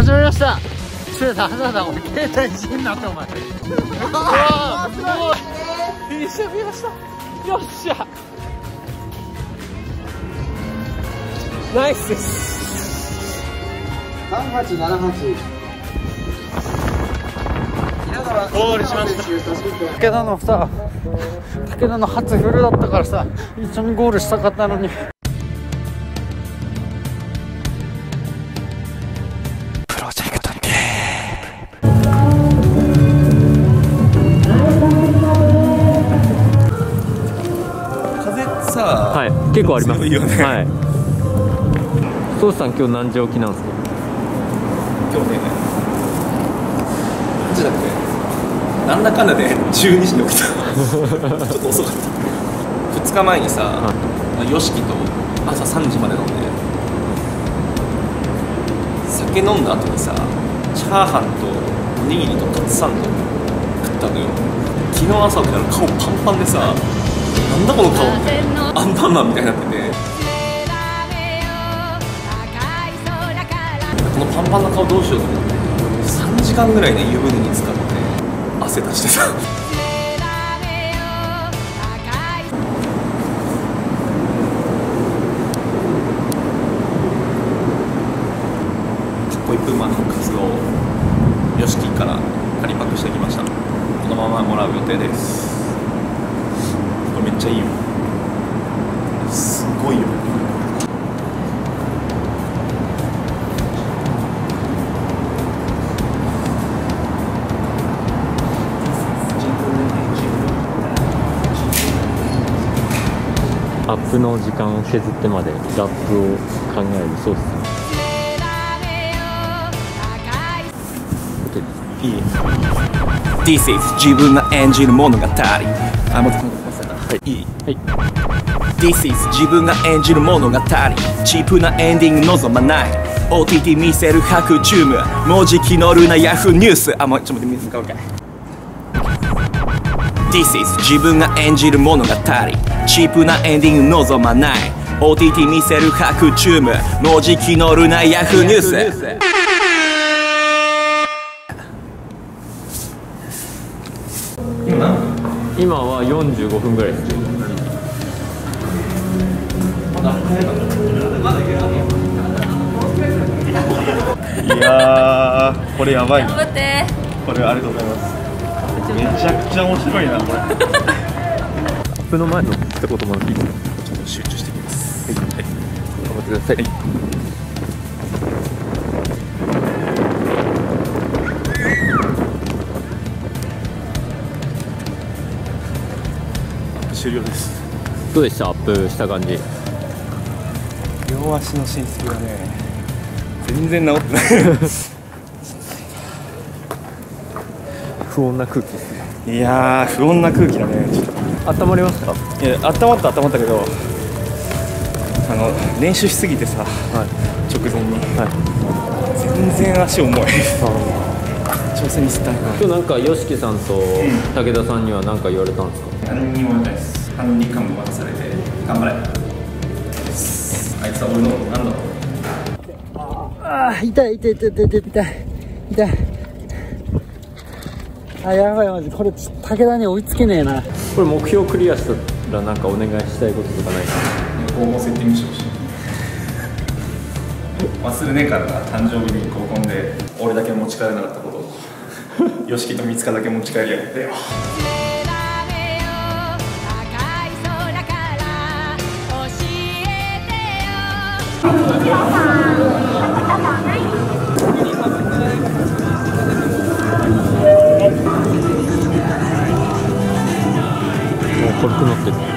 始まりました。ダメだ、俺携帯いじんなってお前。ああ、すごい。一緒に見ました。よっしゃ。ナイスです。3878。ゴールしました。武田のさ、武田の初フルだったからさ、一緒にゴールしたかったのに。プロジェクトゲーム。風さ、はい、結構あります。いいよね。はい。ソウさん今日何時起きなんですか？ 今日ね、何時だっけ？なんだかんだで12時に起きた。ちょっと遅かった。2日前にさ、ヨシキと朝3時まで飲んで、酒飲んだ後にさ、チャーハンとおにぎりとカツサンド食ったのよ。昨日朝起きたら顔パンパンでさ、なんだこの顔って、アンパンマンみたいになってて、このパンパンな顔どうしようと思って、3時間ぐらいね、湯船に浸かって汗出してた。かっこいいプーマのカツをヨシキから仮パクしてきました。このままもらう予定です。これめっちゃいいよ。すごいよ。 アップの時間を削ってまでラップを考えるソース。 いい。This is 自分が演じる物語。あ、もっといい。はい。This is 自分が演じる物語。チープなエンディング望まない。OTT 見せる白チューム。文字気乗るなヤフーニュース。あ、もうちょっと待って、水買おうか。This is 自分が演じる物語。チープなエンディング望まない。 OTT 見せる白チューム。文字気乗るなヤフーニュース。 今は45分ぐらいです。 いやー、これやばいな。これありがとうございます。めちゃくちゃ面白いなこれ。アップの前の一言もいいですか？ ちょっと集中してきます。はい、 頑張ってください。 終了です。 どうでした？アップした感じ。 両足の伸縮がね、全然治ってない。 不穏な空気ですね。 いやー、不穏な空気だね。ちょっと温まりました？ いや、温まったけど、練習しすぎてさ、直前に、全然足重い。挑戦につった。 今日なんか YOSHIKI さんと武田さんには何か言われたんですか？ 何にも言わないです。半日間も渡されて、頑張れ。あいつは俺のなんだろう。 ああ、痛い。あ、やばい、マジこれ武田に追いつけねえな。これ目標クリアしたらなんかお願いしたいこととかないかな？ 合コンセッティングしてほしい。忘れねえからな、誕生日に合コンで俺だけ持ち帰れなかったことをYOSHIKIと三塚だけ持ち帰りやがってよ。 軽くなってる。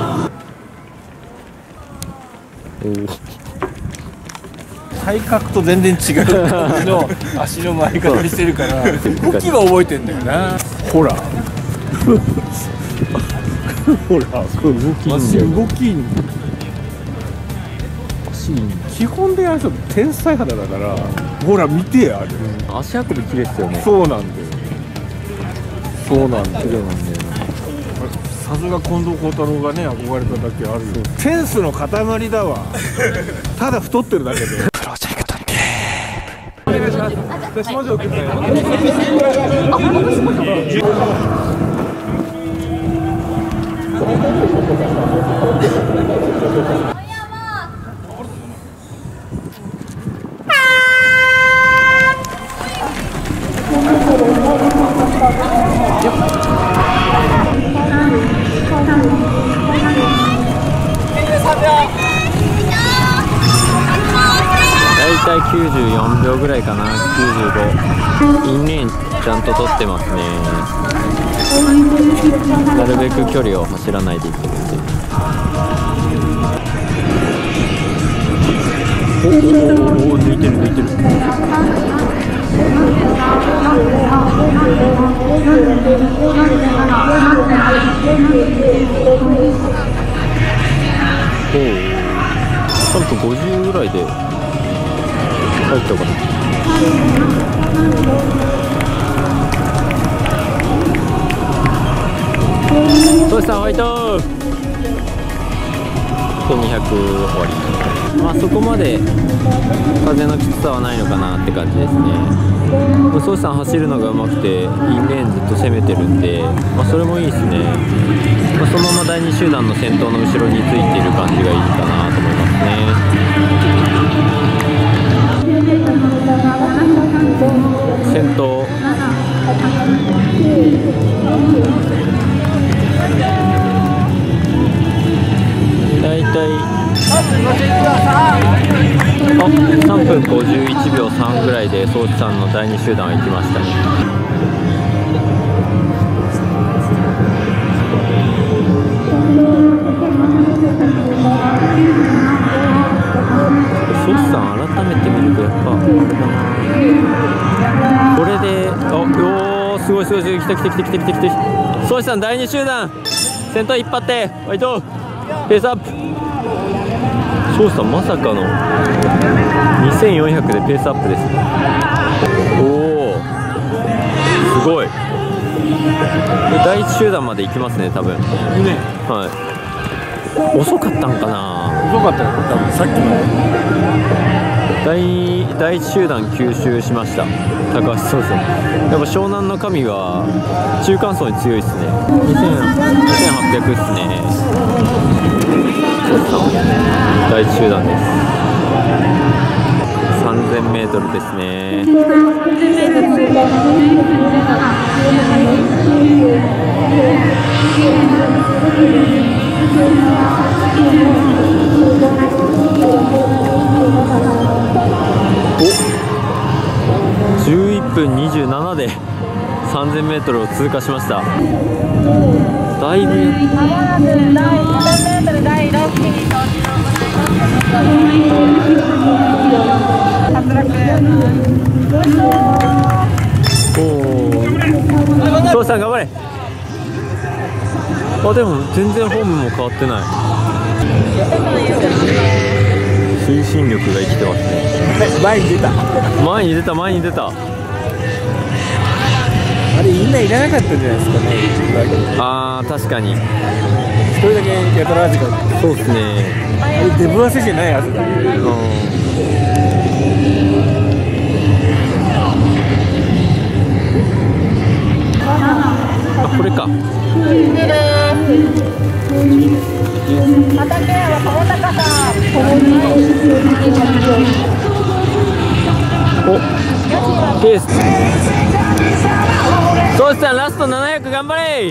体格と全然違う感じの足の回り方にしてるから動きは覚えてんだよな。ほらほら、 これ動きいいんだよ。 足動きいいんだよ。基本的な人天才肌だから、ほら見てや、あれ足運び綺麗ですよね。 そうなんだよ。そうなんだよ。 綺麗なんだよな。 さすが近藤幸太郎がね、憧れただけあるよ。センスの塊だわ。ただ太ってるだけで。 プロジェクトゲーム。お願いします。 私文字送ったよ。 だいたい94秒ぐらいかな。95。インレーンちゃんと取ってますね。なるべく距離を走らないでいけるんで。おお、抜いてる抜いてる。おお、3分50ぐらいで入ったかな。トシさんファイト。で200終わり。まあそこまで風のきつさはないのかなって感じですね。トシさん走るのが上手くてインレーンずっと攻めてるんで、まあ、それもいいですね。まあ、そのまま第2集団の先頭の後ろについている感じがいいかなと思いますね。先頭だいたい3分51秒3ぐらいでソーチさんの第2集団は行きましたね。ソーチさん改めて見るとやっぱこれで、おー、すごいすごいすごい、来た来た来た来た来た来た。ソーチさん第2集団先頭引っ張ってファイト。ペースアップ。ソーチさんまさかの2400でペースアップです。おお、すごい。第1集団まで行きますね多分ね。はい。遅かったんかな。 遅かったよ多分さっきまで。 第1集団吸収しました高橋。そうですね、やっぱ湘南の神は中間層に強いですね。2800ですね。第1集団です。3000m ですね。11分27で 3000m を通過しました。だいぶトシさん頑張れ。あ、でも全然フォームも変わってない。推進力が生きてますね。 前に出た。 前に出た前に出た。 あれみんないらなかったんじゃないですかね。 あー確かに一人だけやたら味が。 そうですね。 あれデブ汗じゃないはずだ。 あ、これか。 畑はこの高さ。 お、ペース。トシさんラスト700頑張れ。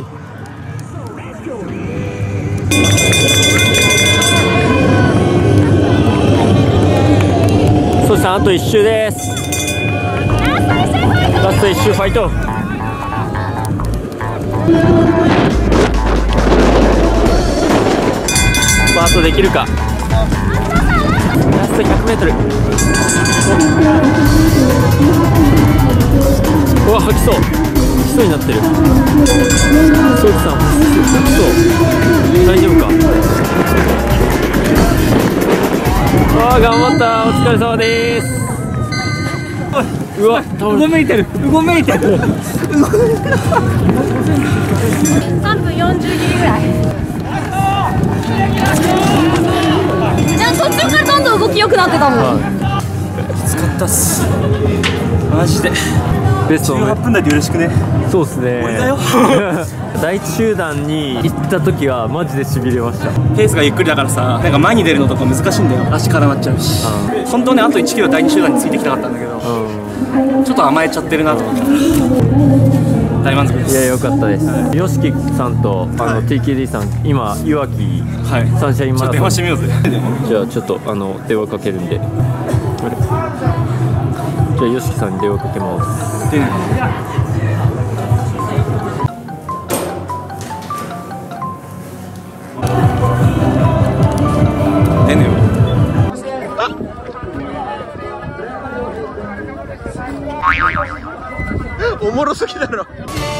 トシさんあと1周です。ラスト1周ファイト。スパートできるか。ラスト 100m。うわ、吐きそう。吐きそうになってる。ソーチさん吐きそう。大丈夫か。ああ、頑張った。お疲れ様です。うわ、 うごめいてる。うごめいてる。 3分40ギリぐらい。じゃあ途中からどんどん動き良くなってたもん。 失つかったっすマジで。 ベスト 18分台でよろしくね。 そうですね。 俺だよ第一集団に行った時はマジでしびれました。 ペースがゆっくりだからさ、なんか前に出るのとか難しいんだよ。足絡まっちゃうし、本当ねあと1キロ第2集団についてきたかったんだけど、ちょっと甘えちゃってるなと思って大満足です。 いや良かったです。YOSHIKIさんとTKD さん今いわきサンシャインマラソン電話してみようぜ。 じゃあちょっと電話かけるんで、じゃあ YOSHIKIさんに電話かけます。 でね出ねえよ。 おもろすぎだろ。